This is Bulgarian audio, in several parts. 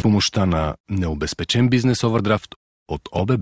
помощта на необезпечен бизнес овърдрафт от ОББ.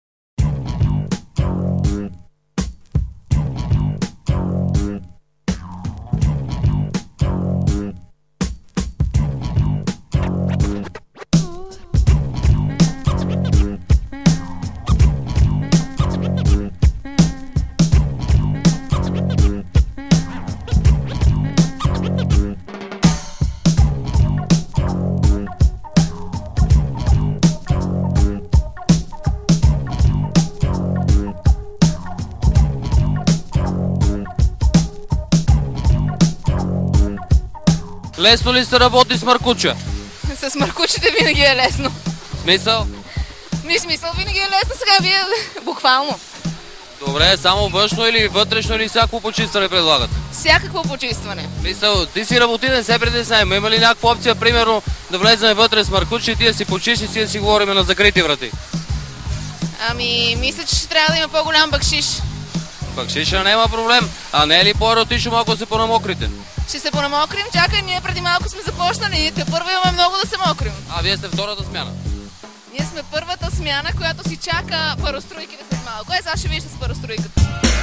Лесно ли се работи с маркуча? С маркучите винаги е лесно. Смисъл? Смисъл винаги е лесно, сега вие буквално. Добре, само външно или вътрешно или всяко почистване предлагат? Всякакво почистване. Мисъл, ти си работи, не се притеснявай. Има ли някаква опция, примерно, да влезем вътре с маркуча и ти да си почистиш и да си говорим на закрити врати? Ами, мисля, че ще трябва да има по-голям бакшиш. Бакшиша няма проблем. А не е ли по-еротично, ако се понамокрите? Ще се понамокрим, чакай, ние преди малко сме започнали. Първо имаме много да се мокрим. А, вие сте втората смяна? Ние сме първата смяна, която си чака пароструйките след малко. Сега ще видиш с пароструйката.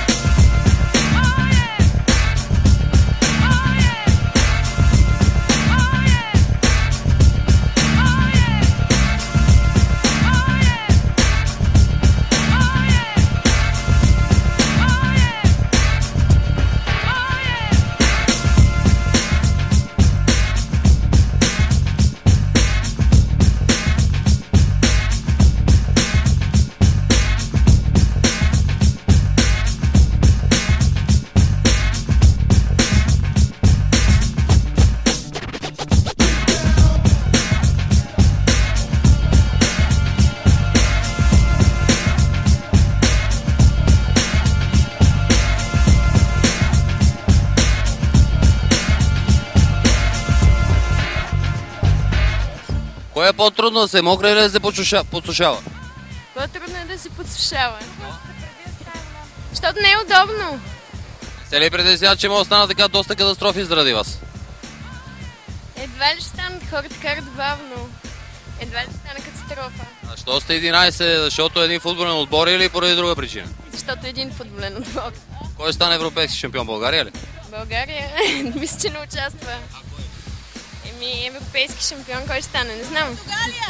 Кое е по-трудно, да се мокре или да се подсушава? По-трудно е да се подсушава. Защото не е удобно. Се ли притесняват, че може да станат така доста катастрофи заради вас? Едва ли ще станат хората карат бавно. Едва ли ще стане катастрофа. А що сте 11? Защото е един футболен отбор или поради друга причина? Защото е един футболен отбор. Кой ще стане европейски шампион? България ли? България мисля, че не участва. Европейски шампион, кой ще стане? Не знам. Португалия!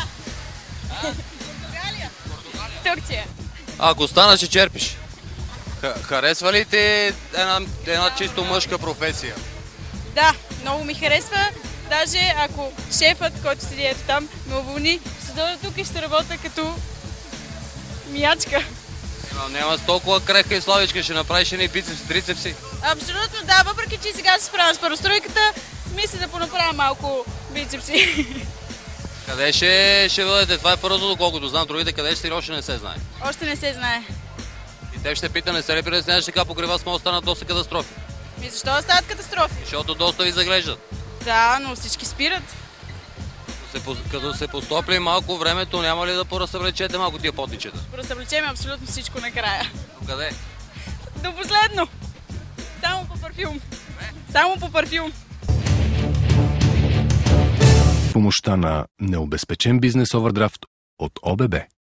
Турция. Ако стана, ще черпиш. Харесва ли ти една чисто мъжка професия? Да, много ми харесва. Даже ако шефът, който седи ето там, ме уволни, ще дойда тук и ще работя като миячка. Няма с толкова крехка и славичка, ще направиш едни бицепси, трицепси. Абсолютно да, въпреки че сега се справям с паростройката, мисля да понаправя малко бицепси. Къде ще бъдете? Това е първото, доколкото знам. Другите къде ще още не се знае. Още не се знае. И теб ще пита, не се ли притесняваш, така покрай вас могат да станат доста катастрофи? Защо да стават катастрофи? Защото доста ви заглеждат. Да, но всички спират. Като се постопли малко времето, няма ли да поразсъвлечете малко тия потничета? Поразсъвлечем абсолютно всичко накрая. До къде? До последно. Само по парфюм. Само по парфюм. Помощта на необезпечен бизнес овърдрафт от ОББ.